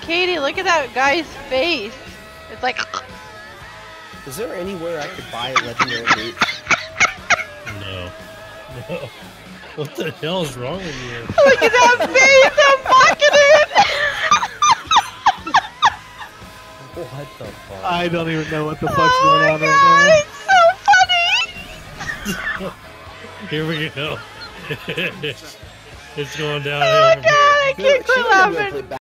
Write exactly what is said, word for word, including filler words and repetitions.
Katie, look at that guy's face. It's like. Is there anywhere I could buy legendary boots? No. No. What the hell is wrong with you? Look at that face! I'm fucking it! What the fuck? I don't even know what the fuck's Oh going my on God, right it's so funny! Here we go. It's going Oh downhill. my God, I can't quit laughing.